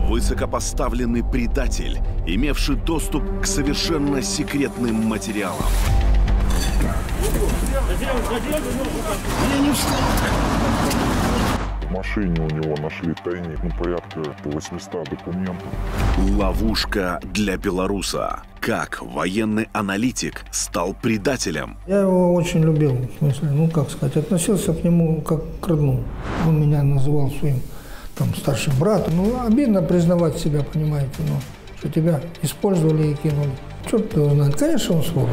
Высокопоставленный предатель, имевший доступ к совершенно секретным материалам. В машине у него нашли тайник, порядка 800 документов. Ловушка для белоруса. Как военный аналитик стал предателем? Я его очень любил, в смысле, как сказать, относился к нему как к родному. Он меня называл своим старшим братом. Обидно признавать себя, понимаете, что тебя использовали и кинули. Черт его знает, конечно, он сволочь.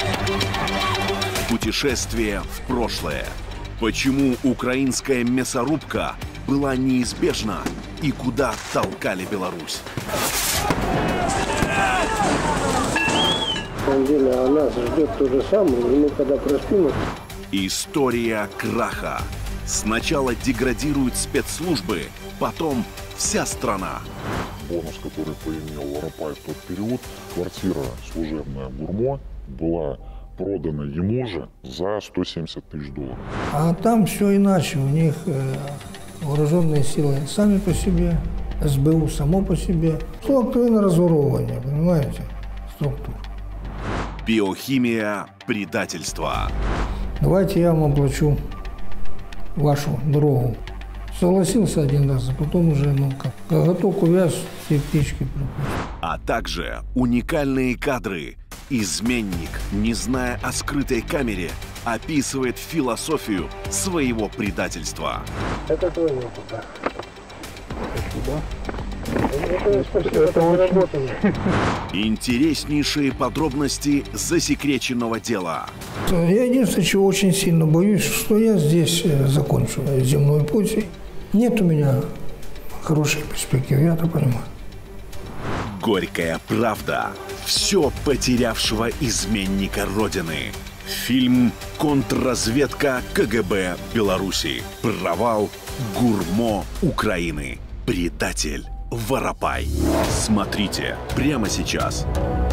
Путешествие в прошлое. Почему украинская мясорубка была неизбежна и куда толкали Беларусь? На самом деле, нас ждет то же самое, и мы когда проспим... История краха. Сначала деградируют спецслужбы, потом вся страна. Бонус, который поимел Воропай в тот период, квартира служебная «Гурмо» была продана ему же за 170 тысяч долларов. А там все иначе. У них вооруженные силы сами по себе, СБУ само по себе. Структурное разворовывание, понимаете, структур. Биохимия предательства. Давайте я вам оплачу вашу дорогу. Согласился один раз, а потом уже, готов увяз, все птички пропустил. А также уникальные кадры. Изменник, не зная о скрытой камере, описывает философию своего предательства. Это твой опыт. Это очень... Интереснейшие подробности засекреченного дела. Я единственное, чего очень сильно боюсь, что я здесь закончу земной путь. Нет у меня хороших перспектив, я это понимаю. Горькая правда. Все потерявшего изменника Родины. Фильм «Контрразведка КГБ Беларуси». Провал ГУРМО Украины. Предатель Воропай. Смотрите прямо сейчас.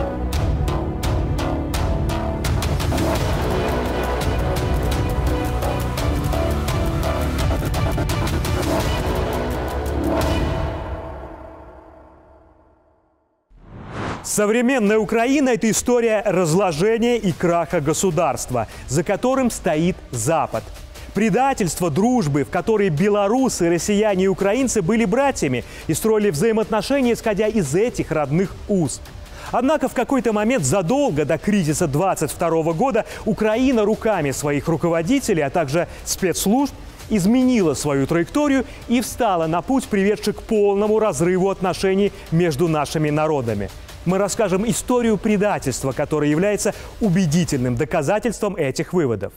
Современная Украина – это история разложения и краха государства, за которым стоит Запад. Предательство дружбы, в которой белорусы, россияне и украинцы были братьями и строили взаимоотношения, исходя из этих родных уз. Однако в какой-то момент задолго до кризиса 22 года Украина руками своих руководителей, а также спецслужб, изменила свою траекторию и встала на путь, приведший к полному разрыву отношений между нашими народами. Мы расскажем историю предательства, которая является убедительным доказательством этих выводов.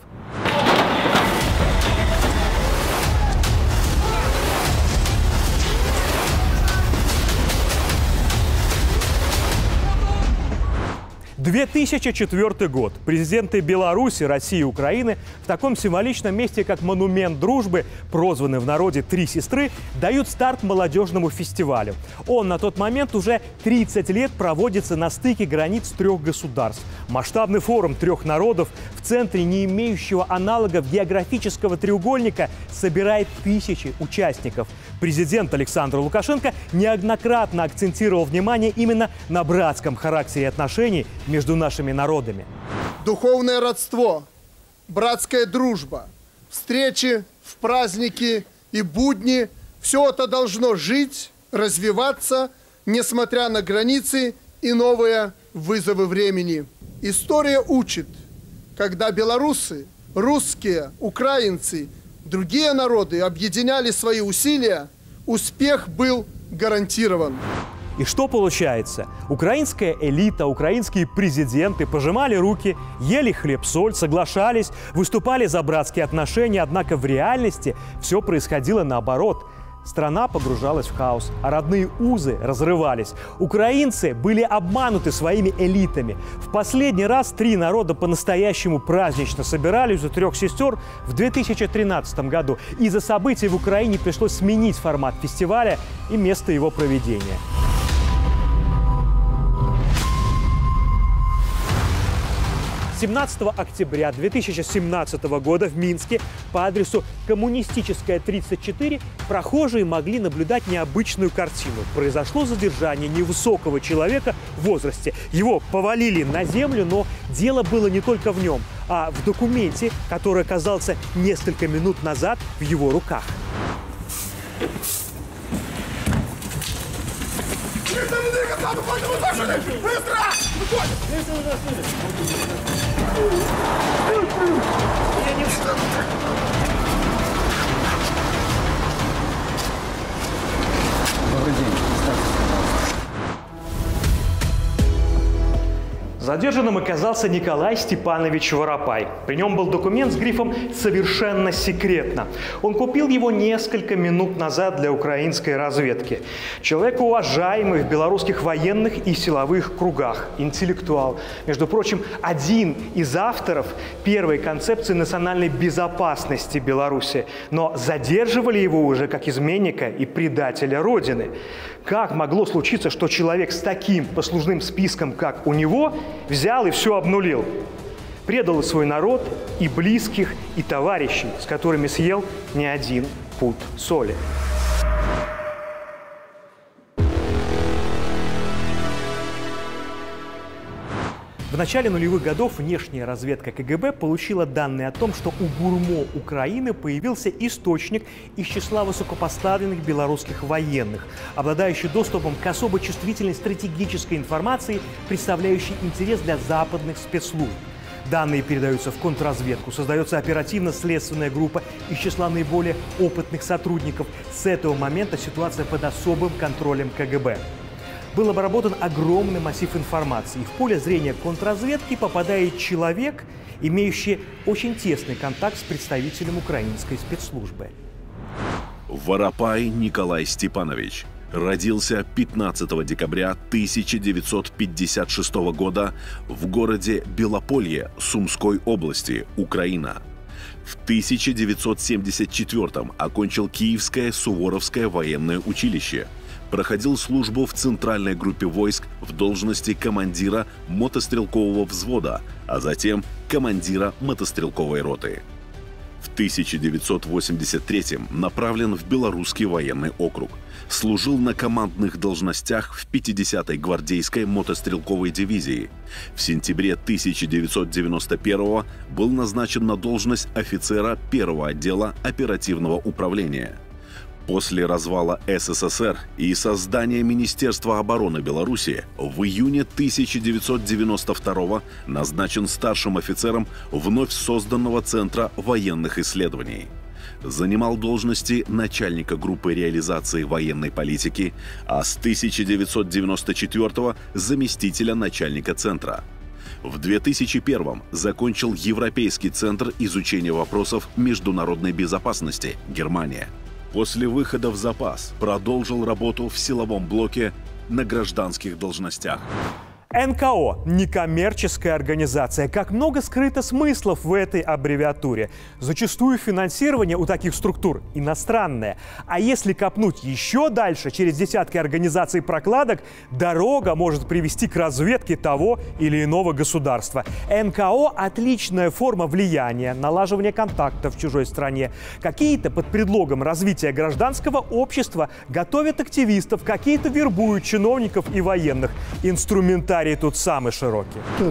– 2004 год. Президенты Беларуси, России и Украины в таком символичном месте, как Монумент дружбы, прозванный в народе «Три сестры», дают старт молодежному фестивалю. Он на тот момент уже 30 лет проводится на стыке границ трех государств. Масштабный форум трех народов в центре не имеющего аналогов географического треугольника собирает тысячи участников. Президент Александр Лукашенко неоднократно акцентировал внимание именно на братском характере отношений между нашими народами. Духовное родство, братская дружба, встречи в праздники и будни – все это должно жить, развиваться, несмотря на границы и новые вызовы времени. История учит, когда белорусы, русские, украинцы, другие народы объединяли свои усилия, успех был гарантирован. И что получается? Украинская элита, украинские президенты пожимали руки, ели хлеб-соль, соглашались, выступали за братские отношения, однако в реальности все происходило наоборот. Страна погружалась в хаос, а родные узы разрывались. Украинцы были обмануты своими элитами. В последний раз три народа по-настоящему празднично собирались у трех сестер в 2013 году. Из-за событий в Украине пришлось сменить формат фестиваля и место его проведения. 17 октября 2017 года в Минске по адресу Коммунистическая, 34 прохожие могли наблюдать необычную картину. Произошло задержание невысокого человека в возрасте. Его повалили на землю, но дело было не только в нем, а в документе, который оказался несколько минут назад в его руках. Задержанным оказался Николай Степанович Воропай. При нем был документ с грифом «Совершенно секретно». Он купил его несколько минут назад для украинской разведки. Человек уважаемый в белорусских военных и силовых кругах, интеллектуал. Между прочим, один из авторов первой концепции национальной безопасности Беларуси. Но задерживали его уже как изменника и предателя Родины. Как могло случиться, что человек с таким послужным списком, как у него, взял и все обнулил? Предал свой народ, и близких, и товарищей, с которыми съел не один пуд соли. В начале нулевых годов внешняя разведка КГБ получила данные о том, что у ГУРМО Украины появился источник из числа высокопоставленных белорусских военных, обладающий доступом к особо чувствительной стратегической информации, представляющей интерес для западных спецслужб. Данные передаются в контрразведку, создается оперативно-следственная группа из числа наиболее опытных сотрудников. С этого момента ситуация под особым контролем КГБ. Был обработан огромный массив информации. И в поле зрения контрразведки попадает человек, имеющий очень тесный контакт с представителем украинской спецслужбы. Воропай Николай Степанович родился 15 декабря 1956 года в городе Белополье Сумской области, Украина. В 1974 окончил Киевское Суворовское военное училище. Проходил службу в центральной группе войск в должности командира мотострелкового взвода, а затем командира мотострелковой роты. В 1983 направлен в Белорусский военный округ. Служил на командных должностях в 50-й гвардейской мотострелковой дивизии. В сентябре 1991 был назначен на должность офицера первого отдела оперативного управления. После развала СССР и создания Министерства обороны Беларуси в июне 1992 назначен старшим офицером вновь созданного Центра военных исследований. Занимал должности начальника группы реализации военной политики, а с 1994 заместителя начальника Центра. В 2001 закончил Европейский центр изучения вопросов международной безопасности, Германия. После выхода в запас продолжил работу в силовом блоке на гражданских должностях. НКО – некоммерческая организация. Как много скрыто смыслов в этой аббревиатуре. Зачастую финансирование у таких структур иностранное. А если копнуть еще дальше, через десятки организаций прокладок, дорога может привести к разведке того или иного государства. НКО – отличная форма влияния, налаживания контактов в чужой стране. Какие-то под предлогом развития гражданского общества готовят активистов, какие-то вербуют чиновников и военных. Инструментарий тут самый широкий. В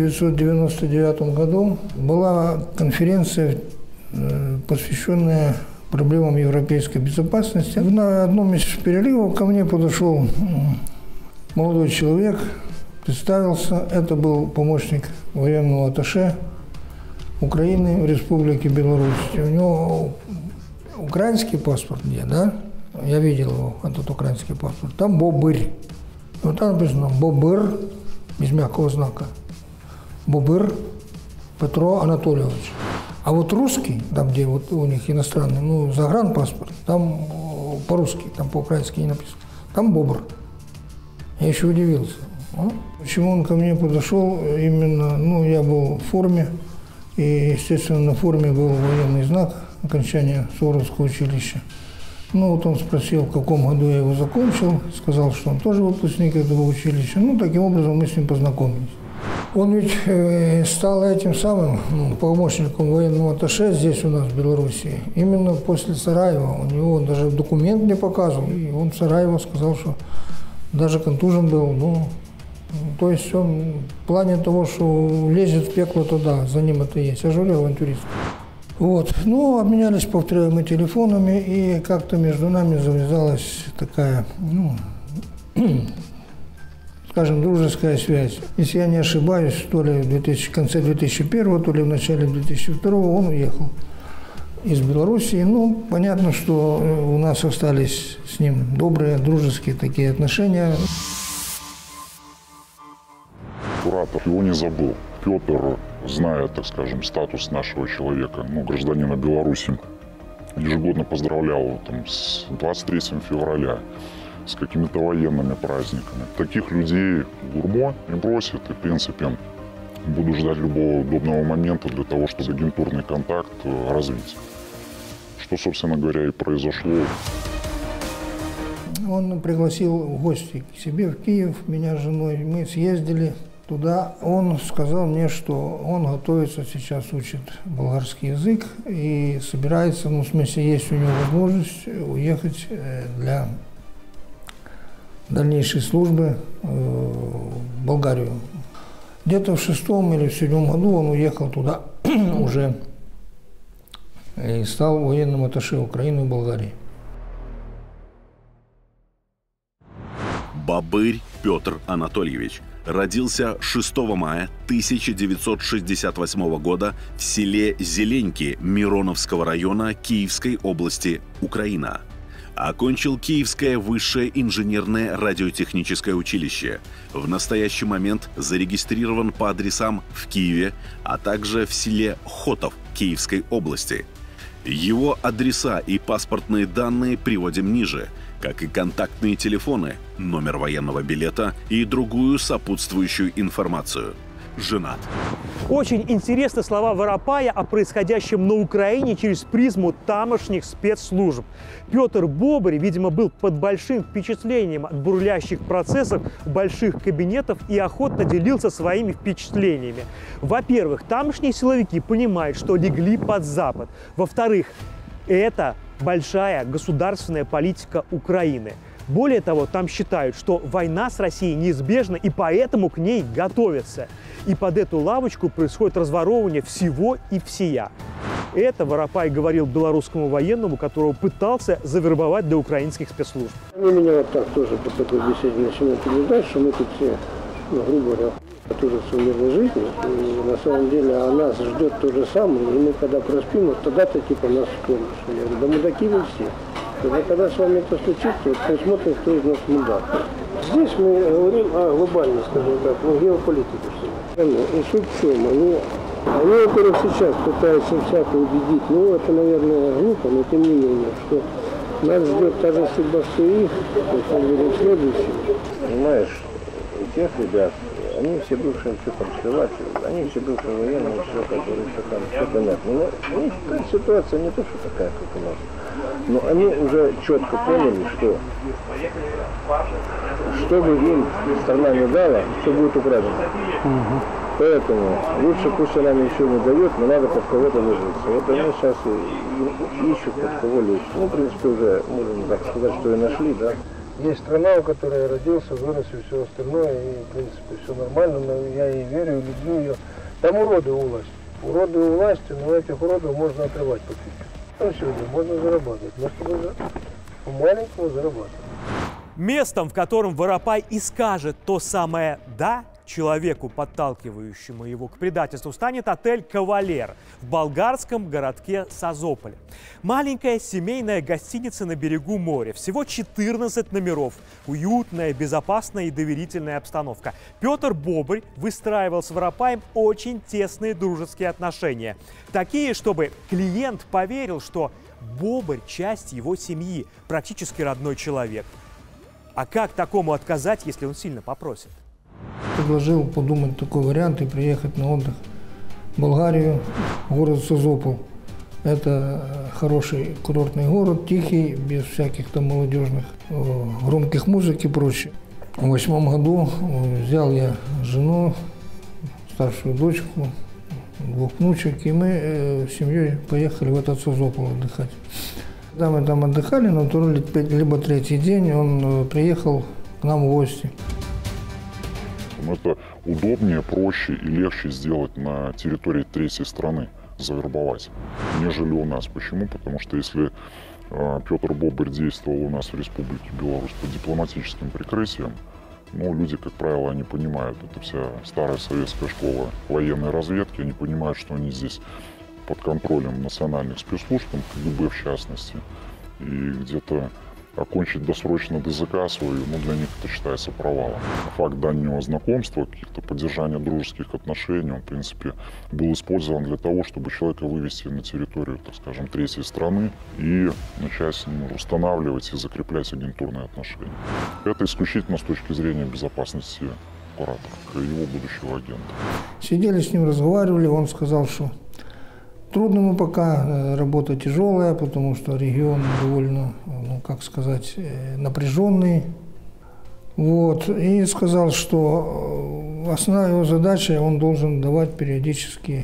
1999 году была конференция, посвященная проблемам европейской безопасности. На одном из переливов ко мне подошел молодой человек, представился. Это был помощник военного атташе Украины в Республике Беларусь. У него украинский паспорт где, да? Я видел его, этот украинский паспорт. Там Бобыр. Вот там написано Бобыр, без мягкого знака. Бобыр Петро Анатольевич. А вот русский, там где вот у них иностранный, ну, загранпаспорт, там по-русски, там по-украински не написано. Там Бобр. Я еще удивился. Почему он ко мне подошел именно, ну, я был в форме, и, естественно, на форме был военный знак окончания Суворовского училища. Ну, вот он спросил, в каком году я его закончил, сказал, что он тоже выпускник этого училища. Ну, таким образом мы с ним познакомились. Он ведь стал этим самым помощником военного атташе здесь у нас, в Беларуси, именно после Сараева. У него даже документ не показывал. И он в Сараево сказал, что даже контужен был. Ну, то есть он в плане того, что лезет в пекло туда, за ним это есть. Я же говорю, авантюрист. Вот. Ну, обменялись, повторяю, мы телефонами, и как-то между нами завязалась такая, скажем, дружеская связь. Если я не ошибаюсь, то ли в конце 2001, то ли в начале 2002 он уехал из Белоруссии. Ну, понятно, что у нас остались с ним добрые, дружеские такие отношения. Куратор его не забыл. Петр, зная, так скажем, статус нашего человека, гражданина Беларуси, ежегодно поздравлял его там, с 23 февраля, с какими-то военными праздниками. Таких людей Гурмо не бросит, и, в принципе, буду ждать любого удобного момента для того, чтобы агентурный контакт развить. Что, собственно говоря, и произошло. Он пригласил в гости к себе в Киев, меня с женой. Мы съездили туда. Он сказал мне, что он готовится, сейчас учит болгарский язык и собирается, в смысле, есть у него возможность уехать для дальнейшей службы в Болгарию. Где-то в 6-м или в 7-м году он уехал туда уже и стал военным атташе Украины в Болгарии. Бобырь Петр Анатольевич родился 6 мая 1968 года в селе Зеленьки Мироновского района Киевской области, Украина. Окончил Киевское высшее инженерное радиотехническое училище. В настоящий момент зарегистрирован по адресам в Киеве, а также в селе Хотов Киевской области. Его адреса и паспортные данные приводим ниже, как и контактные телефоны, номер военного билета и другую сопутствующую информацию. Женат. Очень интересны слова Воропая о происходящем на Украине через призму тамошних спецслужб. Петр Бобырь, видимо, был под большим впечатлением от бурлящих процессов больших кабинетов и охотно делился своими впечатлениями. Во-первых, тамошние силовики понимают, что легли под Запад. Во-вторых, это большая государственная политика Украины. Более того, там считают, что война с Россией неизбежна, и поэтому к ней готовятся. И под эту лавочку происходит разворовывание всего и всея. Это Воропай говорил белорусскому военному, которого пытался завербовать для украинских спецслужб. Они меня вот так тоже по такой беседе начинают убеждать, что мы тут все, грубо говоря, тоже в мирной жизни. И на самом деле нас ждет то же самое. И мы когда проспим, вот тогда-то типа нас вспомнишь. Я говорю, да мудаки вы все. Когда с вами это случится, вот посмотрим, кто из нас мудак. Здесь мы говорим о глобальной, скажем так, геополитике. И суть в чем? Они, во-первых, сейчас пытаются всяко убедить, это, наверное, глупо, но тем не менее, что нас ждет та же судьба, что и их, то есть мы говорим следующее. Понимаешь, у тех ребят, они все бывшие следователи, они все бывшие военные, все, которые все понятно. Но у них ситуация не то, что такая, как у нас. Но они уже четко поняли, что бы им страна не дала, все будет украдено. Поэтому лучше пусть она ничего не дает, но надо под кого-то ложиться. Вот они сейчас и ищут под кого лечь. В принципе, уже, можно так сказать, что и нашли, да. Есть страна, у которой я родился, вырос и все остальное, и, в принципе, все нормально, но я ей верю, люблю ее. Там уроды у власти. Уроды у власти, но этих уродов можно отрывать по чуть-чуть. Там сегодня можно зарабатывать. Мы с тобой по-маленькому зарабатываем. Местом, в котором Воропай и скажет то самое «да» человеку, подталкивающему его к предательству, станет отель «Кавалер» в болгарском городке Созополе. Маленькая семейная гостиница на берегу моря. Всего 14 номеров. Уютная, безопасная и доверительная обстановка. Петр Бобырь выстраивал с Воропаем очень тесные дружеские отношения. Такие, чтобы клиент поверил, что Бобырь – часть его семьи, практически родной человек. А как такому отказать, если он сильно попросит? Предложил подумать такой вариант и приехать на отдых в Болгарию, город Созопол. Это хороший курортный город, тихий, без всяких там молодежных громких музык и прочее. В 2008 году взял я жену старшую дочку, 2 внучек, и мы с семьей поехали в этот Созопол отдыхать. Когда мы там отдыхали, на 2-й либо 3-й день он приехал к нам в гости. Это удобнее, проще и легче сделать на территории 3-й страны, завербовать, нежели у нас. Почему? Потому что если Петр Бобрь действовал у нас в Республике Беларусь под дипломатическим прикрытием, ну, люди, как правило, они понимают, это вся старая советская школа военной разведки, они понимают, что они здесь под контролем национальных спецслужб, КГБ в частности, и где-то окончить досрочно ДЗК свою, ну, для них это считается провалом. Факт дальнего знакомства, каких-то поддержания дружеских отношений, он, в принципе, был использован для того, чтобы человека вывести на территорию, так скажем, 3-й страны и начать с ним устанавливать и закреплять агентурные отношения. Это исключительно с точки зрения безопасности куратора, его будущего агента. Сидели с ним, разговаривали, он сказал, что трудно ему пока, работа тяжелая, потому что регион довольно, ну, как сказать, напряженный. Вот. И сказал, что основная его задача, он должен давать периодически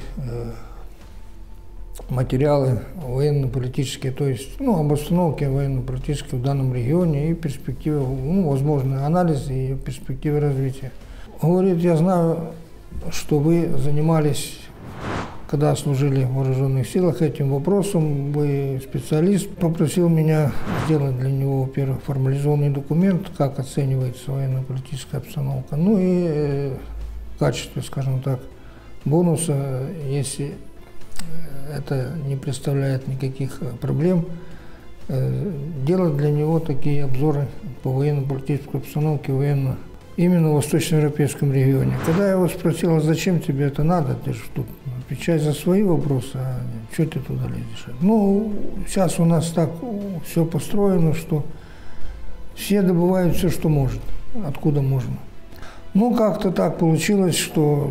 материалы военно-политические, то есть, ну, об обстановке военно-политической в данном регионе и перспективе, ну, возможный анализ и перспективы развития. Говорит, я знаю, что вы занимались, когда служили в вооруженных силах, этим вопросом, вы специалист, попросил меня сделать для него, во-первых, формализованный документ, как оценивается военно-политическая обстановка, ну и в качестве, скажем так, бонуса, если это не представляет никаких проблем, делать для него такие обзоры по военно-политической обстановке, именно в восточноевропейском регионе. Когда я его спросил, а зачем тебе это надо, ты же тут отвечай за свои вопросы, а что ты туда лезешь? Ну, сейчас у нас так все построено, что все добывают все, что может, откуда можно. Ну, как-то так получилось, что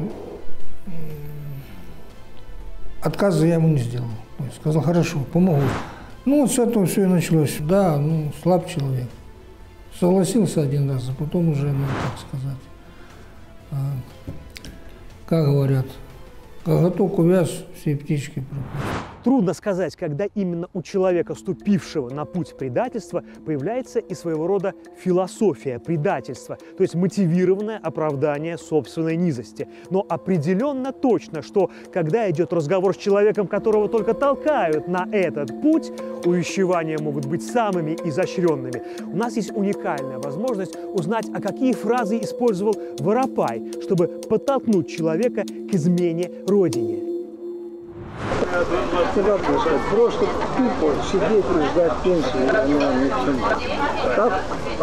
отказа я ему не сделал. Сказал, хорошо, помогу. Ну, вот с этого все и началось. Да, ну, слаб человек. Согласился один раз, а потом уже, ну, так сказать, как говорят, коготок увяз, все птички пропали. Трудно сказать, когда именно у человека, ступившего на путь предательства, появляется и своего рода философия предательства, то есть мотивированное оправдание собственной низости. Но определенно точно, что когда идет разговор с человеком, которого только толкают на этот путь, увещевания могут быть самыми изощренными. У нас есть уникальная возможность узнать, а какие фразы использовал Воропай, чтобы подтолкнуть человека к измене Родине. Просто тупо сидеть и ждать пенсии, она ни к чему. Так,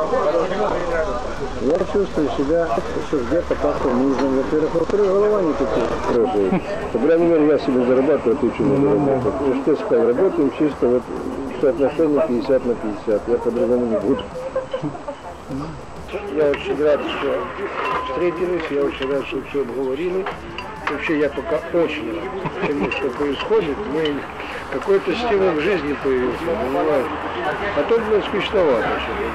я чувствую себя, что где-то как-то нужно. Во-первых, голова не такая. По крайней мере, я себе зарабатываю, ты что не зарабатываю. Что сказать, работаем чисто вот соотношение 50 на 50. Я по-другому не буду. Я очень рад, что встретились, я очень рад, что все обговорили. Вообще я пока очень рад тому, что происходит. Мы какой-то стимул в жизни появился, понимаешь? А то было скучновато.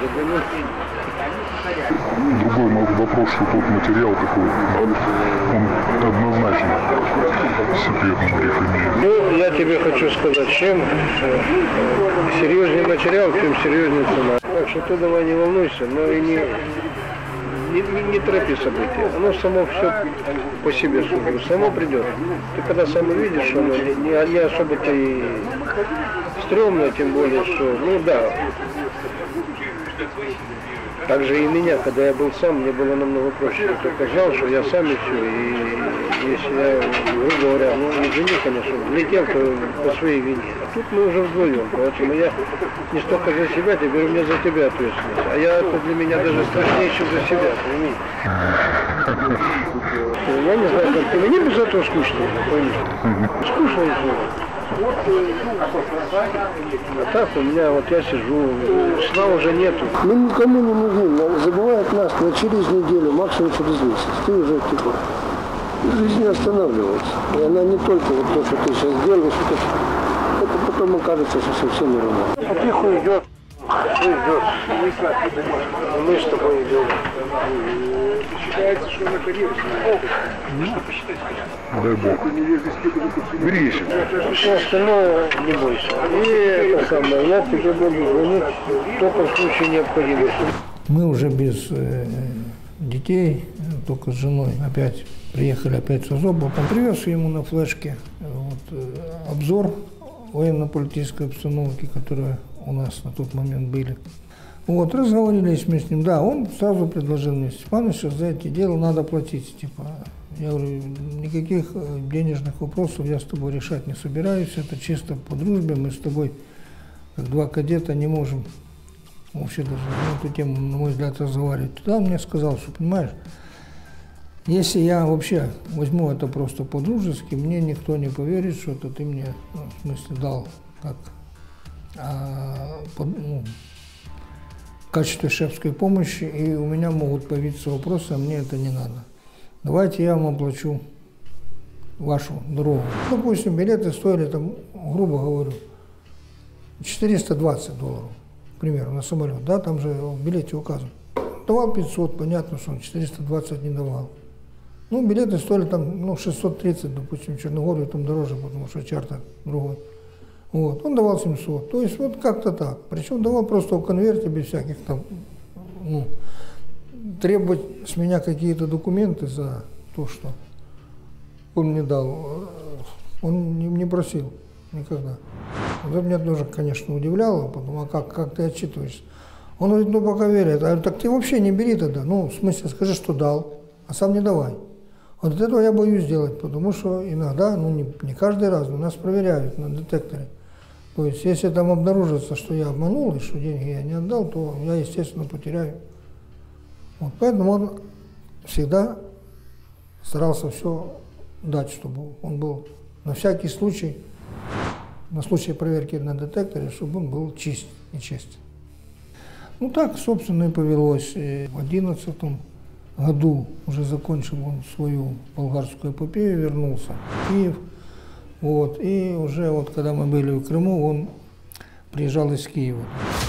Другой вопрос, что тот материал такой, он однозначно секретный грех имеет. Ну, я тебе хочу сказать, чем серьезнее материал, тем серьезнее цена. Так что ты давай не волнуйся, но и не торопи события. Оно само все по себе служит, само придет. Ты когда сам увидишь, оно не особо-то и стрёмно, тем более, что, ну да. Так же и меня, когда я был сам, мне было намного проще. Я только знал, что я сам и все. И если я, грубо говоря, ну извини, конечно, влетел по своей вине. А тут мы уже вдвоем, поэтому я не столько за себя, теперь у меня за тебя ответственность. А это для меня даже страшнее, чем за себя, пойми. Я не знаю, как ты, мне без этого скучно, пойми. Скучно и все. А так у меня, вот я сижу, сна уже нету. Мы никому не нужны, забывают нас на через неделю, максимум через месяц. Ты уже типа, жизнь не останавливается. И она не только вот то, что ты сейчас делаешь, это потом окажется, что совсем не равно. Потиху идет, все идет. Мы с тобой идем. Получается, что на карьере. Дай бог. Бери еще. Все остальное не бойся. И это самое, я тебе говорю, только в случае необходимости. Мы уже без детей, только с женой опять приехали опять с Азова. Там привез ему на флешке обзор военно-политической обстановки, которые у нас на тот момент были. Разговорились мы с ним. Да, он сразу предложил мне: Степанович, за эти дела надо платить. Я говорю, никаких денежных вопросов я с тобой решать не собираюсь. Это чисто по дружбе. Мы с тобой, как два кадета, не можем вообще даже на эту тему, на мой взгляд, разговаривать. Тогда он мне сказал, что, понимаешь, если я вообще возьму это просто по-дружески, мне никто не поверит, что это ты мне, в смысле, дал как в качестве шефской помощи, и у меня могут появиться вопросы, а мне это не надо. Давайте я вам оплачу вашу дорогу. Допустим, билеты стоили, там, грубо говорю, $420, к примеру, на самолет. Да, там же в билете указано. Давал 500, понятно, что он 420 не давал. Билеты стоили там, 630, допустим, в Черногорию там дороже, потому что чартер другой. Он давал 700. То есть как-то так. Причем давал просто в конверте без всяких там, требовать с меня какие-то документы за то, что он мне дал, он не просил никогда. Это меня тоже, конечно, удивляло, потому как ты отчитываешься. Он говорит, пока верят. Я говорю, так ты вообще не бери тогда. В смысле, скажи, что дал, а сам не давай. Вот этого я боюсь делать, потому что иногда, не каждый раз, но нас проверяют на детекторе. То есть, если там обнаружится, что я обманул и что деньги я не отдал, то я, естественно, потеряю. Поэтому он всегда старался все дать, чтобы он был на всякий случай, на случай проверки на детекторе, чтобы он был чист и честен. Так, собственно, и повелось. И в 2011 году уже закончил он свою болгарскую эпопею, вернулся в Киев. И уже когда мы были в Крыму, он приезжал из Киева.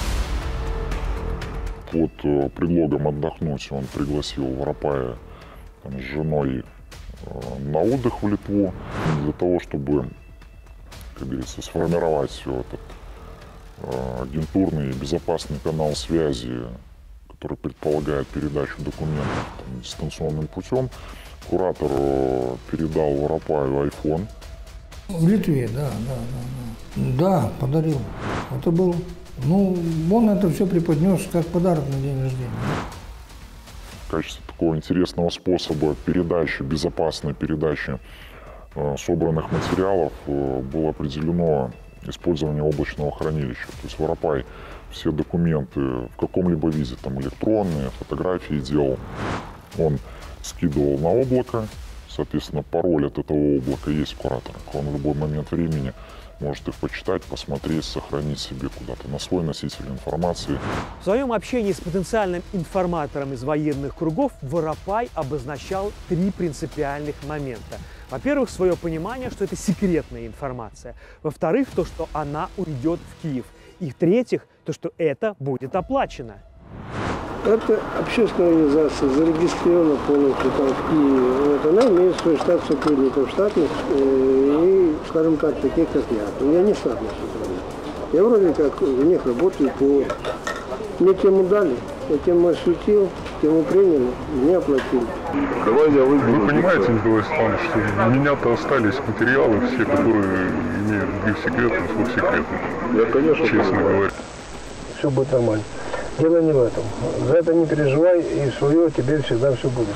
Под предлогом отдохнуть он пригласил Воропая с женой на отдых в Литву для того, чтобы, как говорится, сформировать все этот агентурный и безопасный канал связи, который предполагает передачу документов дистанционным путем. Куратор передал Воропаю iPhone. В Литве, да. Да, подарил. Это был, он это все преподнес как подарок на день рождения. В качестве такого интересного способа передачи, безопасной передачи собранных материалов было определено использование облачного хранилища. То есть Воропай все документы в каком-либо виде, там электронные, фотографии делал, он скидывал на облако. Соответственно, пароль от этого облака есть у куратора. Он в любой момент времени может их почитать, посмотреть, сохранить себе куда-то на свой носитель информации. В своем общении с потенциальным информатором из военных кругов Воропай обозначал 3 принципиальных момента. Во-первых, свое понимание, что это секретная информация. Во-вторых, то, что она уйдет в Киев. И в-третьих, то, что это будет оплачено. Это общественная организация, зарегистрирована полностью там в Киеве. Она имеет свой штат сотрудников штатных и, скажем так, таких как я. Я не штатный сотрудник. Я вроде как у них работаю Мне тему дали, я тему осветил, тему приняли, мне оплатили. Давай я выйду. Вы понимаете, Николай Степанович, что у меня-то остались материалы все, которые имеют гриф-секретность, секретность. Я, конечно, честно говоря. Все будет нормально. Дело не в этом. За это не переживай, и свое тебе всегда все будет.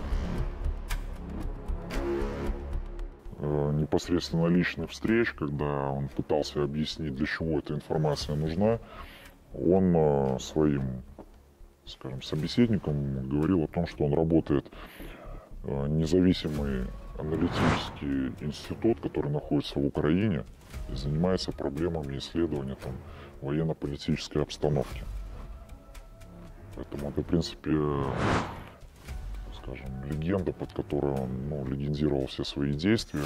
Непосредственно личных встреч, когда он пытался объяснить, для чего эта информация нужна, он своим, скажем, собеседникам говорил о том, что он работает независимый аналитический институт, который находится в Украине и занимается проблемами исследования военно-политической обстановки. Поэтому это, в принципе, скажем, легенда, под которой он легендировал все свои действия.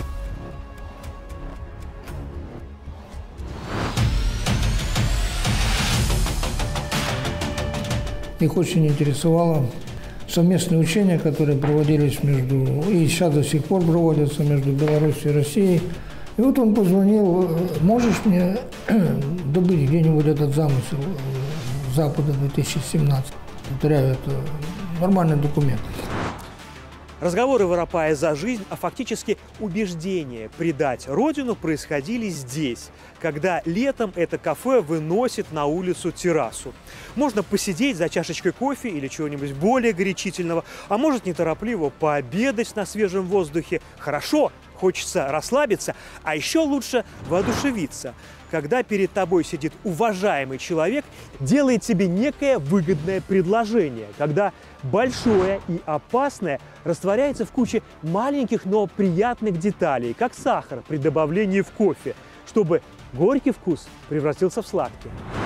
Их очень интересовало, совместные учения, которые проводились между, и сейчас до сих пор проводятся между Беларусью и Россией. И вот он позвонил: можешь мне добыть где-нибудь этот замысел Запада 2017? Повторяю, это нормальный документ. Разговоры Воропая за жизнь, а фактически убеждение предать родину происходили здесь, когда летом это кафе выносит на улицу террасу. Можно посидеть за чашечкой кофе или чего-нибудь более горячительного, а может неторопливо пообедать на свежем воздухе. Хорошо, хочется расслабиться, а еще лучше воодушевиться, когда перед тобой сидит уважаемый человек, делает тебе некое выгодное предложение, когда большое и опасное растворяется в куче маленьких, но приятных деталей, как сахар при добавлении в кофе, чтобы горький вкус превратился в сладкий.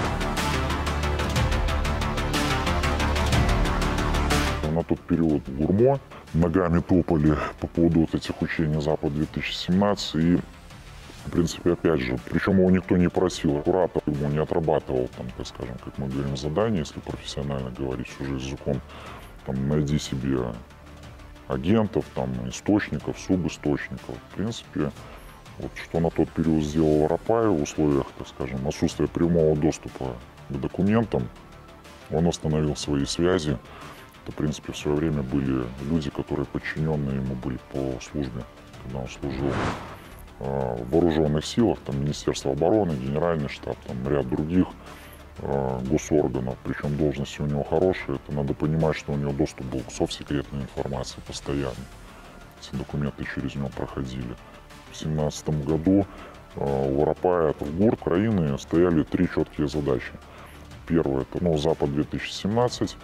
На тот период ГУРМО ногами топали по поводу вот этих учений Запад-2017. И, в принципе, опять же, причем его никто не просил, куратор ему не отрабатывал, там, так скажем, как мы говорим, задания, если профессионально говорить чужим языком. Там, найди себе агентов, там, источников, субисточников. В принципе, вот что на тот период сделал Воропай в условиях, так скажем, отсутствия прямого доступа к документам, он остановил свои связи. Это, в принципе, в свое время были люди, которые подчиненные ему были по службе, когда он служил в вооруженных силах, там, Министерство обороны, Генеральный штаб, там, ряд других госорганов, причем должности у него хорошие. Это надо понимать, что у него доступ был к совсекретной информации постоянно. Эти документы через него проходили. В 2017 году у Воропая в ГУР Украины стояли 3 четкие задачи. Первое — это Запад-2017.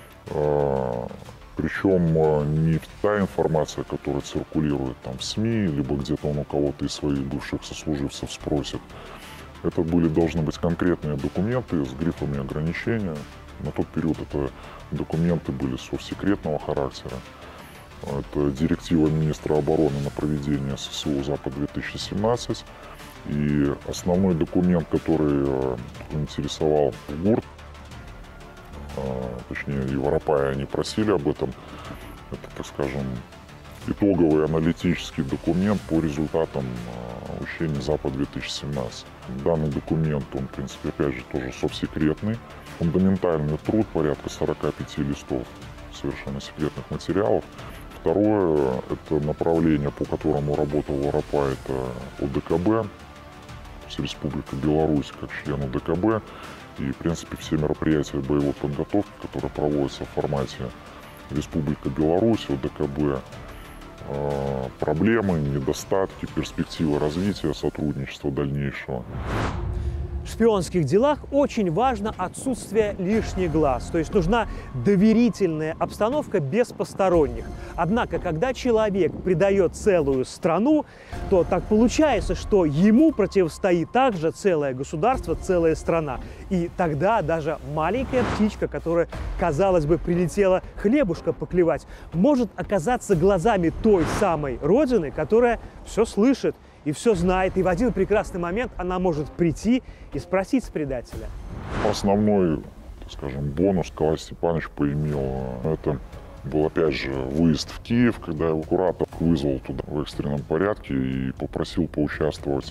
Причем не та информация, которая циркулирует там в СМИ, либо где-то он у кого-то из своих бывших сослуживцев спросит. Это должны быть конкретные документы с грифами ограничения. На тот период это документы были совсекретного характера. Это директива министра обороны на проведение ССУ Запад-2017. И основной документ, который интересовал ГУР, точнее и Воропая, они просили об этом, это, так скажем, итоговый аналитический документ по результатам учений Запад-2017. Данный документ, он, в принципе, опять же, тоже совсекретный. Фундаментальный труд, порядка 45 листов совершенно секретных материалов. Второе — это направление, по которому работал Воропай, это ОДКБ, то есть Республика Беларусь как член ОДКБ. И, в принципе, все мероприятия боевой подготовки, которые проводятся в формате Республика Беларусь, ОДКБ, проблемы, недостатки, перспективы развития, сотрудничества дальнейшего. В шпионских делах очень важно отсутствие лишних глаз, то есть нужна доверительная обстановка без посторонних. Однако, когда человек предает целую страну, то так получается, что ему противостоит также целое государство, целая страна. И тогда даже маленькая птичка, которая, казалось бы, прилетела хлебушка поклевать, может оказаться глазами той самой родины, которая все слышит и все знает, и в один прекрасный момент она может прийти и спросить с предателя. Основной, так скажем, бонус Николай Степанович поимел, это был, опять же, выезд в Киев, когда его куратор вызвал туда в экстренном порядке и попросил поучаствовать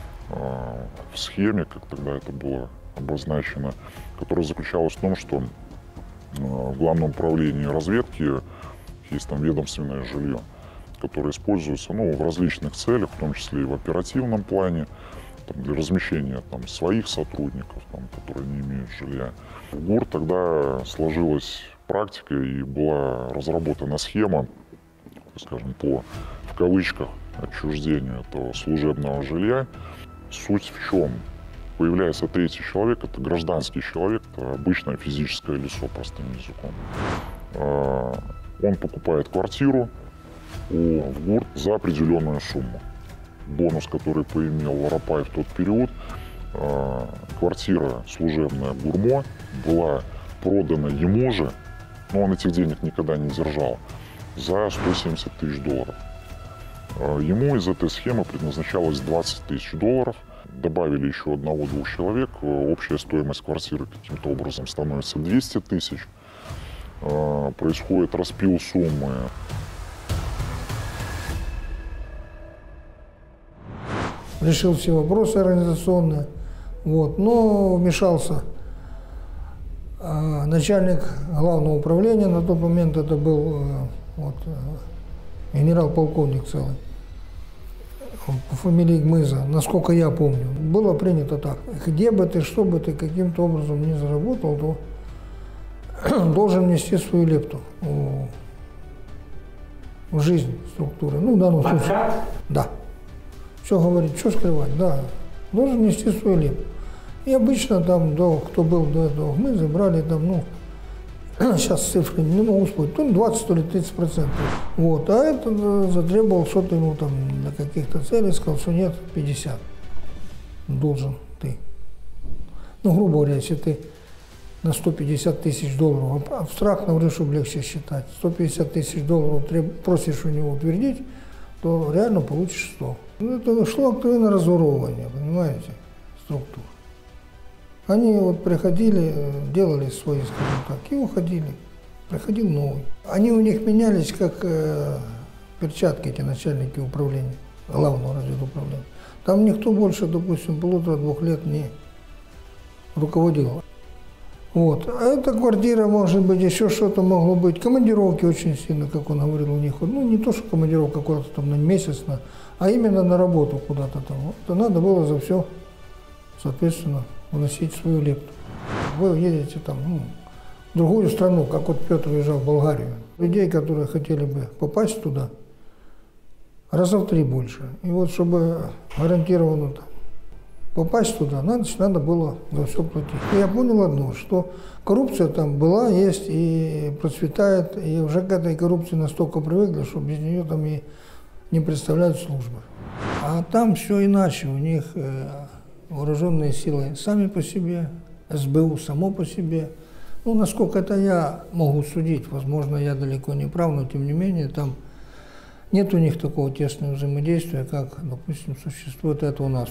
в схеме, как тогда это было обозначено, которая заключалась в том, что в Главном управлении разведки есть там ведомственное жилье, которые используются в различных целях, в том числе и в оперативном плане, там, для размещения там, своих сотрудников, там, которые не имеют жилья. В ГУР тогда сложилась практика и была разработана схема, скажем, по, в кавычках, отчуждению этого служебного жилья. Суть в чем? Появляется третий человек, это гражданский человек, это обычное физическое лицо, простым языком. Он покупает квартиру в ГУР за определенную сумму. Бонус, который поимел Воропай в тот период, квартира служебная ГУРМО была продана ему же, но он этих денег никогда не держал, за 170 тысяч долларов. Ему из этой схемы предназначалось 20 тысяч долларов. Добавили еще одного-двух человек, общая стоимость квартиры каким-то образом становится 200 тысяч. происходит распил суммы. Решил все вопросы организационные, вот, но вмешался начальник главного управления, на тот момент это был вот, генерал-полковник целый, по фамилии Гмыза, насколько я помню. Было принято так: где бы ты, что бы ты каким-то образом не заработал, то должен внести свою лепту в жизнь структуры. Ну, в данном случае. Да. Что говорить, что скрывать, да. Должен внести свою лепту. И обычно там, кто был до этого, мы забрали там, ну, сейчас цифры не могу вспомнить, то 20, то ли 30%. Вот, а это затребовал что-то ему там для каких-то целей, сказал, что нет, 50 должен ты. Ну, грубо говоря, если ты на 150 тысяч долларов, абстрактно говорю, чтобы легче считать, 150 тысяч долларов просишь у него утвердить, то реально получишь 100. Ну, это шло активное разворовывание, понимаете, структур. Они вот приходили, делали свои, скажем так, и уходили. Приходил новый. Они у них менялись, как перчатки, эти начальники управления, главного разведуправления. Там никто больше, допустим, 1,5-2 лет не руководил. Вот. А эта квартира, может быть, еще что-то могло быть. Командировки очень сильно, как он говорил, у них. Ну, не то, что командировка куда-то там на месяц, а именно на работу куда-то там. Вот. Надо было за все, соответственно, вносить свою лепту. Вы едете там, ну, в другую страну, как вот Петр уезжал в Болгарию. Людей, которые хотели бы попасть туда, раза в 3 больше. И вот, чтобы гарантированно там попасть туда, надо было за все платить. И я понял одно, что коррупция там была, есть и процветает, и уже к этой коррупции настолько привыкли, что без нее там и не представляют службы. А там все иначе, у них вооруженные силы сами по себе, СБУ само по себе. Ну, насколько это я могу судить, возможно, я далеко не прав, но тем не менее там нет у них такого тесного взаимодействия, как, допустим, существует это у нас.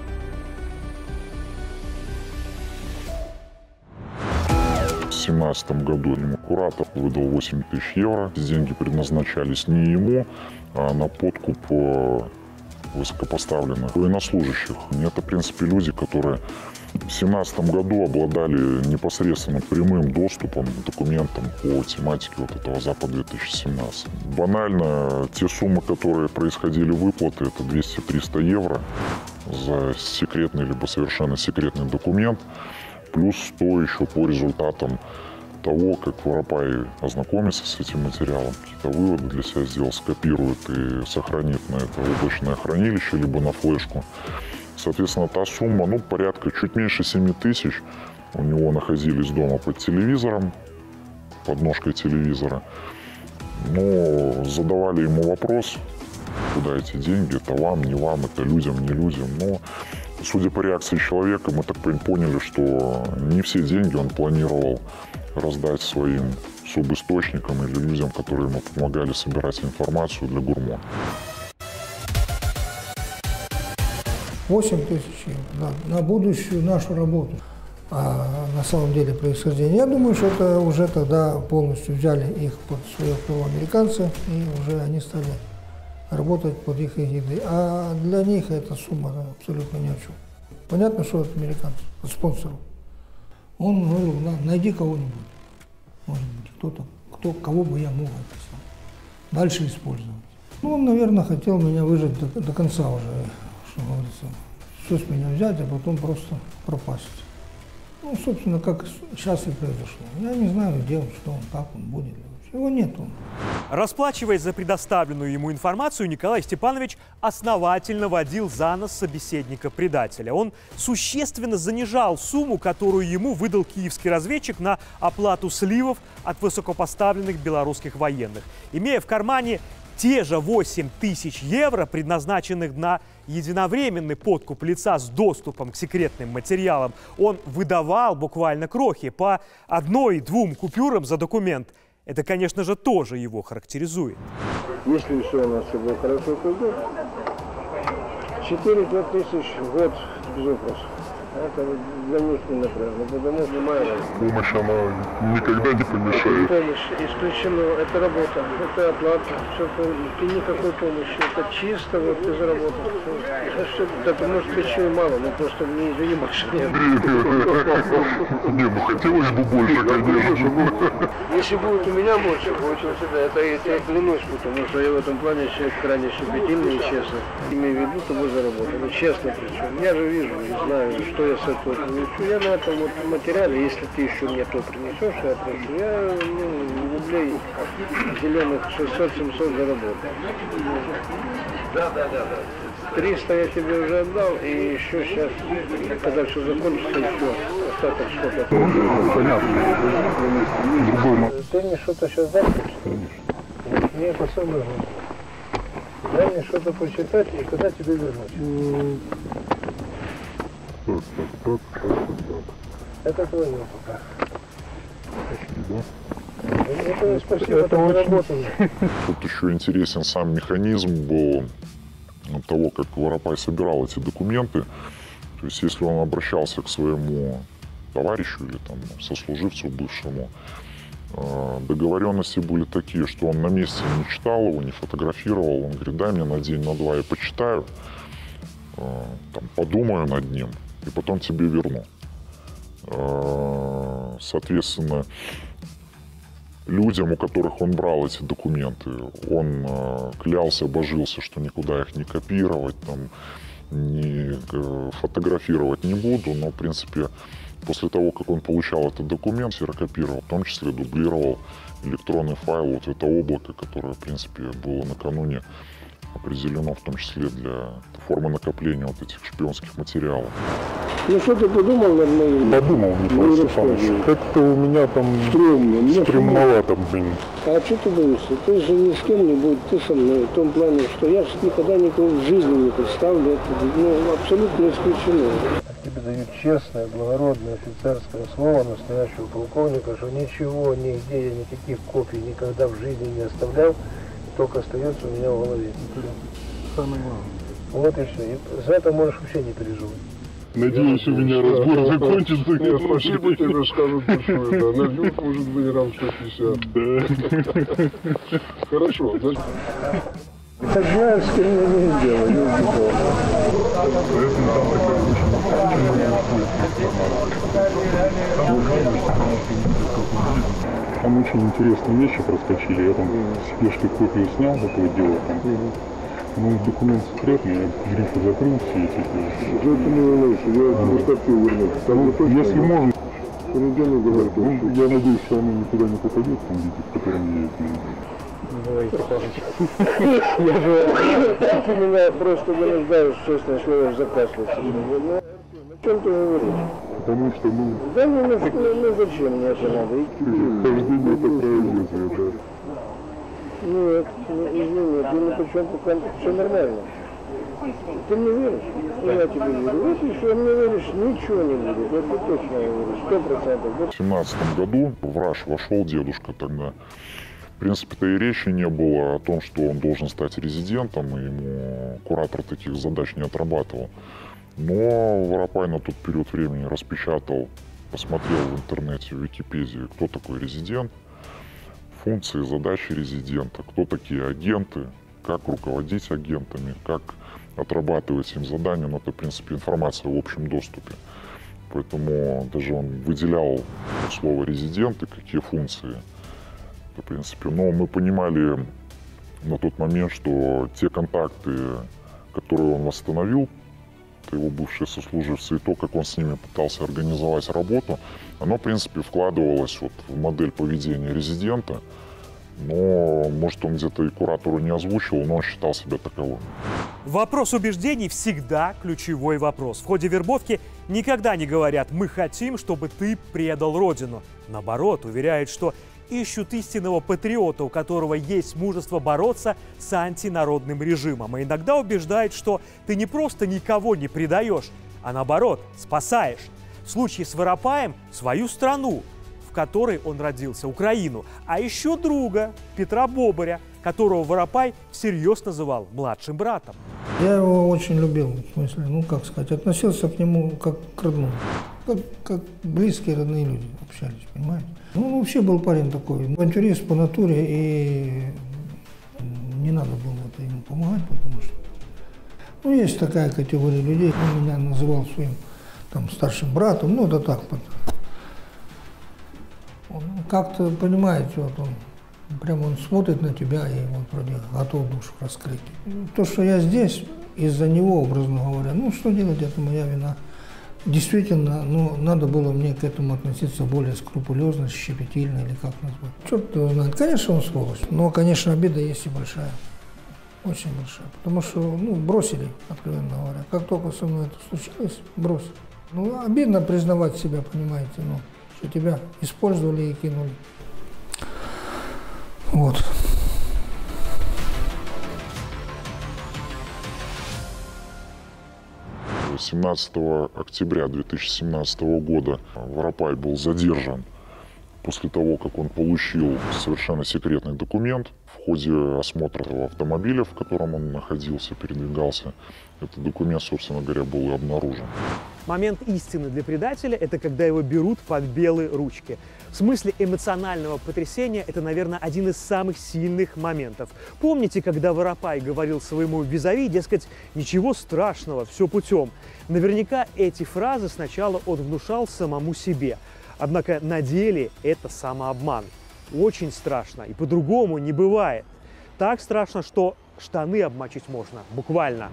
В 2017 году ему куратор выдал 8 тысяч евро. Деньги предназначались не ему, а на подкуп высокопоставленных военнослужащих. Это, в принципе, люди, которые в 2017 году обладали непосредственно прямым доступом к документам по тематике вот этого Запад-2017. Банально, те суммы, которые происходили выплаты, это 200-300 евро за секретный либо совершенно секретный документ, плюс 100 еще по результатам того, как Воропай ознакомится с этим материалом, какие-то выводы для себя сделал, скопирует и сохранит на это облачное хранилище, либо на флешку. Соответственно, та сумма, ну, порядка чуть меньше 7 тысяч у него находились дома под телевизором, под ножкой телевизора. Но задавали ему вопрос, куда эти деньги, это вам, не вам, это людям, не людям. Но, судя по реакции человека, мы так поняли, что не все деньги он планировал раздать своим субисточникам или людям, которые ему помогали собирать информацию для ГУРМО. 8 тысяч на будущую нашу работу. А на самом деле происхождение, я думаю, что это уже тогда полностью взяли их под свое крыло американцы, и уже они стали работать под их эгидой. А для них эта сумма абсолютно ни о чем. Понятно, что от американцев, от спонсоров. Он говорил, найди кого-нибудь, может быть, кого бы я мог дальше использовать. Ну, он, наверное, хотел меня выжать до конца уже, что говорится, все с меня взять, а потом просто пропасть. Ну, собственно, как сейчас и произошло. Я не знаю, где он, что он, как он будет. Его нет. Расплачиваясь за предоставленную ему информацию, Николай Степанович основательно водил за нос собеседника-предателя. Он существенно занижал сумму, которую ему выдал киевский разведчик на оплату сливов от высокопоставленных белорусских военных. Имея в кармане те же 8 тысяч евро, предназначенных на единовременный подкуп лица с доступом к секретным материалам, он выдавал буквально крохи по 1-2 купюрам за документ. Это, конечно же, тоже его характеризует. Если все у нас все будет хорошо, то 4-5 тысяч в год без вопросов. Это для них не напряжно, потому что понимаю. Помощь, она никогда не помешает. Помощь исключено, это работа, это оплата, ты никакой помощи, это чисто вот ты заработал. Это может быть еще и мало, но просто не занимаешься. Не, ну хотелось бы больше, конечно. Если будет у меня больше, очень всегда, это я тебе клянусь, потому что я в этом плане человек крайне щепетильный и честный. Имею в виду, тобой заработал, ну, честно причем. Я же вижу и знаю, что я с этого получу. Я на этом вот материале, если ты еще мне то принесешь, я прошу, я рублей зеленых 600-700 заработал. Да. 300 я тебе уже отдал, и еще сейчас, когда все закончится, еще остаток что-то. Понятно. Ты мне что-то сейчас дашь почитать? Мне по самому. Дай мне что-то почитать, и когда тебе вернуть. Это твое пока. Спасибо. Это очень... Тут еще интересен сам механизм был того, как Воропай собирал эти документы. То есть, если он обращался к своему товарищу или там сослуживцу бывшему, договоренности были такие, что он на месте не читал его, не фотографировал. Он говорит, дай мне на день, на два я почитаю, там, подумаю над ним и потом тебе верну. Соответственно, людям, у которых он брал эти документы, он клялся, божился, что никуда их не копировать, там, не фотографировать не буду, но, в принципе, после того, как он получал этот документ, серокопировал, в том числе дублировал электронный файл, вот это облако, которое, в принципе, было накануне определено, в том числе для формы накопления вот этих шпионских материалов. Ну что ты подумал над моим? Подумал, Николай Степанович, как-то у меня там стремновато, блин. А что ты боишься? Ты же ни с кем не будешь, ты со мной, в том плане, что я никогда никого в жизни не представлю, это ну, абсолютно исключено. Тебе дают честное, благородное офицерское слово настоящего полковника, что ничего, нигде я никаких копий никогда в жизни не оставлял, только остается у меня в голове. Самое главное. Вот и все. И за это можешь вообще не переживать. Надеюсь, у меня разбор закончится. Нет, спасибо тебе скажут большое. Да. Нальют, может быть, грамм 150. Да. Хорошо. Так знаешь, с кем я не сделаю. Там очень интересные вещи проскочили. Я там с спешкой копию снял этого дела. Ну, документ секретный, я грифы закрыл все эти. Это не волнуйся, я поступил вернуться. Если можно, понедельник говорю. Я надеюсь, что оно никуда не попадет, там видите, в котором я Я же... Ты меня просто вынуждаешь, честное слово, закашлять. О чем ты говоришь? Потому что, ну... Да ну зачем мне это надо? Хождение это проявление, да. Нет, извини, ты ни при чем, все нормально. Ты мне веришь? Я тебе верю. Если еще мне веришь, ничего не будет. Это точно я верю, 100%. В 2017 году в РАШ вошел дедушка тогда. В принципе-то и речи не было о том, что он должен стать резидентом, и ему куратор таких задач не отрабатывал. Но Воропай на тот период времени распечатал, посмотрел в интернете, в Википедии, кто такой резидент, функции, задачи резидента, кто такие агенты, как руководить агентами, как отрабатывать им задания. Но это, в принципе, информация в общем доступе. Поэтому даже он выделял слово «резидент» и какие функции. В принципе, но мы понимали на тот момент, что те контакты, которые он восстановил, это его бывшие сослуживцы, и то, как он с ними пытался организовать работу, оно, в принципе, вкладывалось вот в модель поведения резидента. Но, может, он где-то и куратору не озвучивал, но он считал себя таковым. Вопрос убеждений всегда ключевой вопрос. В ходе вербовки никогда не говорят «мы хотим, чтобы ты предал Родину». Наоборот, уверяют, что ищут истинного патриота, у которого есть мужество бороться с антинародным режимом. И иногда убеждают, что ты не просто никого не предаешь, а наоборот, спасаешь. В случае с Воропаем – свою страну, в которой он родился, Украину, а еще друга Петра Боборя, которого Воропай всерьез называл младшим братом. Я его очень любил, в смысле, ну как сказать, относился к нему как к родному. Как близкие родные люди общались, понимаете? Ну, он вообще был парень такой, авантюрист по натуре, и не надо было это ему помогать, потому что... Ну, есть такая категория людей, он меня называл своим там старшим братом, ну, это так. Он как-то, понимаете, вот он прямо он смотрит на тебя и вот вроде готов душу раскрыть. То, что я здесь, из-за него, образно говоря, ну, что делать, это моя вина. Действительно, ну, надо было мне к этому относиться более скрупулезно, щепетильно или как назвать. Черт его знает. Конечно, он сволочь, но, конечно, обида есть и большая. Очень большая. Потому что, ну, бросили, откровенно говоря. Как только со мной это случилось, бросили. Ну, обидно признавать себя, понимаете, ну, что тебя использовали и кинули. Вот. 17 октября 2017 года Воропай был задержан после того, как он получил совершенно секретный документ. В ходе осмотра автомобиля, в котором он находился, передвигался, этот документ, собственно говоря, был и обнаружен. Момент истины для предателя – это когда его берут под белые ручки. В смысле эмоционального потрясения это, наверное, один из самых сильных моментов. Помните, когда Воропай говорил своему визави, дескать, ничего страшного, все путем? Наверняка эти фразы сначала он внушал самому себе. Однако на деле это самообман. Очень страшно, и по-другому не бывает. Так страшно, что штаны обмочить можно, буквально.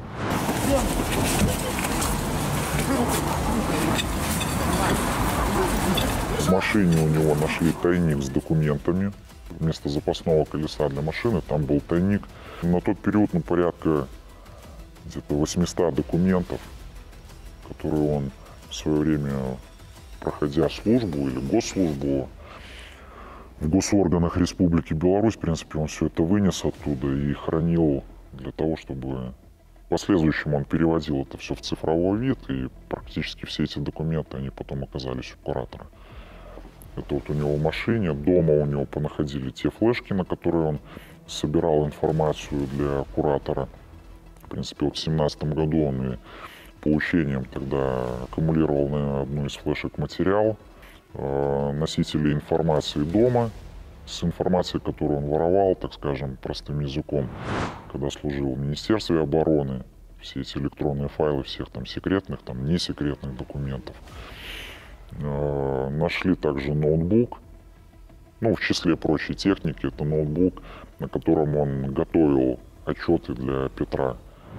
В машине у него нашли тайник с документами. Вместо запасного колеса для машины там был тайник. На тот период, ну, порядка где-то 800 документов, которые он в свое время, проходя службу или госслужбу в госорганах Республики Беларусь, в принципе, он все это вынес оттуда и хранил для того, чтобы в последующем он переводил это все в цифровой вид, и практически все эти документы, они потом оказались у куратора. Это вот у него в машине, дома у него понаходили те флешки, на которые он собирал информацию для куратора. В принципе, вот в 2017 году он и по учениям тогда аккумулировал на одну из флешек материал, носители информации дома, с информацией, которую он воровал, так скажем, простым языком, когда служил в Министерстве обороны, все эти электронные файлы всех там секретных, там несекретных документов. Нашли также ноутбук, ну, в числе прочей техники, это ноутбук, на котором он готовил отчеты для Петра.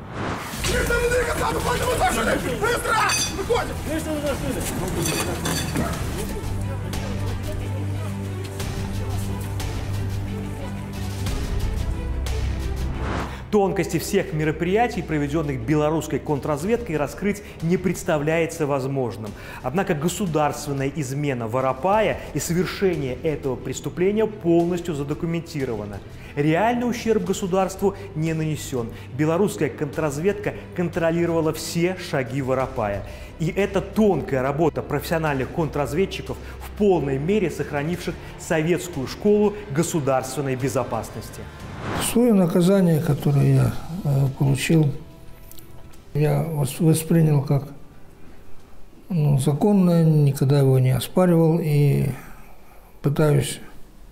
Тонкости всех мероприятий, проведенных белорусской контрразведкой, раскрыть не представляется возможным. Однако государственная измена Воропая и совершение этого преступления полностью задокументировано. Реальный ущерб государству не нанесен. Белорусская контрразведка контролировала все шаги Воропая. И это тонкая работа профессиональных контрразведчиков, в полной мере сохранивших советскую школу государственной безопасности. Свое наказание, которое я получил, я воспринял как законное, никогда его не оспаривал и пытаюсь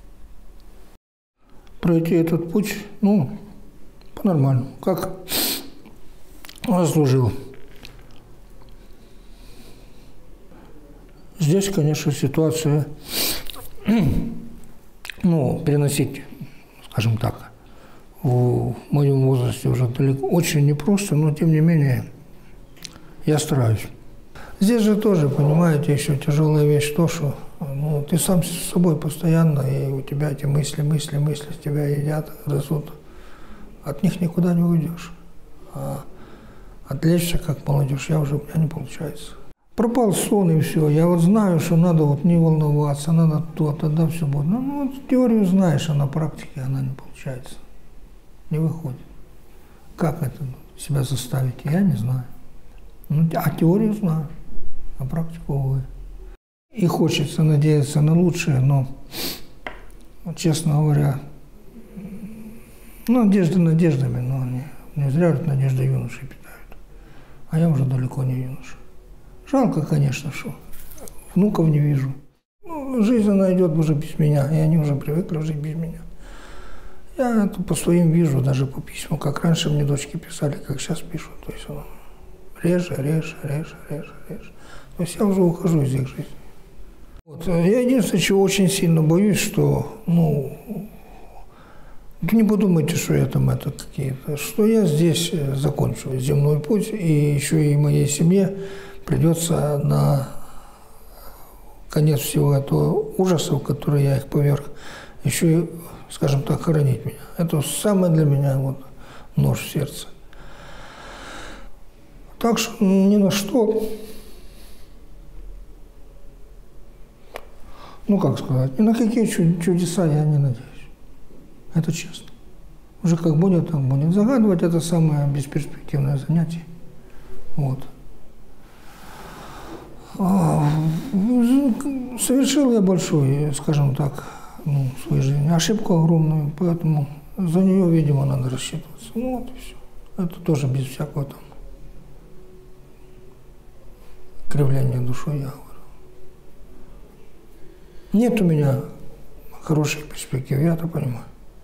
пройти этот путь, ну, по-нормальному, как заслужил. Здесь, конечно, ситуация, ну, переносить, скажем так, в моем возрасте уже далеко, очень непросто, но тем не менее я стараюсь. Здесь же тоже, понимаете, еще тяжелая вещь то, что ну, ты сам с собой постоянно, и у тебя эти мысли с тебя едят, растут. От них никуда не уйдешь. А отвлечься, как молодежь, у меня не получается. Пропал сон и все. Я вот знаю, что надо вот не волноваться, надо то, тогда все будет. Ну, вот теорию знаешь, а на практике она не получается. Не выходит. Как это себя заставить, я не знаю. Ну, а теорию знаю, а практику, увы. И хочется надеяться на лучшее, но, честно говоря, Ну, надежды надеждами, но они не зря надежды юношей питают. А я уже далеко не юноша. Жалко, конечно, что внуков не вижу. Ну, жизнь, она идет уже без меня, и они уже привыкли жить без меня. Я это по своим вижу, даже по письмам, как раньше мне дочки писали, как сейчас пишут. То есть реже. То есть я уже ухожу из их жизни. Вот. Я единственное, чего очень сильно боюсь, что, не подумайте, что я там какие-то, что я здесь закончу земной путь, и еще и моей семье придется на конец всего этого ужаса, в который я их поверг, еще и, скажем так, хоронить меня. Это самое для меня нож в сердце. Так что ни на что, как сказать, ни на какие чудеса я не надеюсь. Это честно. Уже как будет, так будет. Загадывать — это самое бесперспективное занятие. Вот. Совершил я большую, скажем так, в своей жизни ошибку огромную, поэтому за нее, видимо, надо рассчитываться. Вот и все. Это тоже без всякого там кривляния душой, я говорю. Нет у меня хороших перспектив, я это понимаю.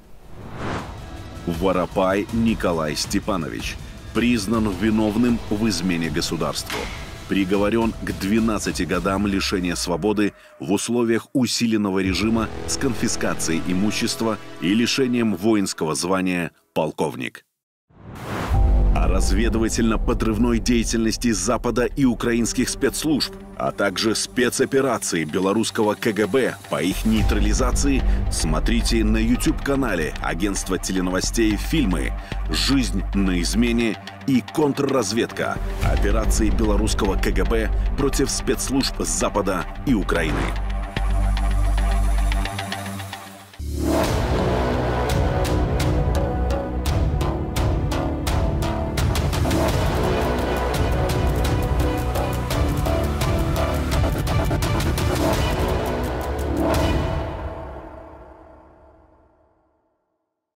Воропай Николай Степанович признан виновным в измене государству. Приговорен к 12 годам лишения свободы в условиях усиленного режима с конфискацией имущества и лишением воинского звания полковник. О разведывательно-подрывной деятельности Запада и украинских спецслужб, а также спецоперации белорусского КГБ по их нейтрализации смотрите на YouTube-канале агентства теленовостей «Фильмы», «Жизнь на измене» и «Контрразведка. Операции белорусского КГБ против спецслужб Запада и Украины».